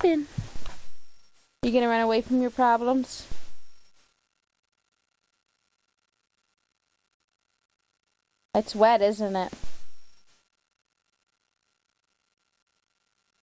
happened? You gonna run away from your problems? It's wet, isn't it?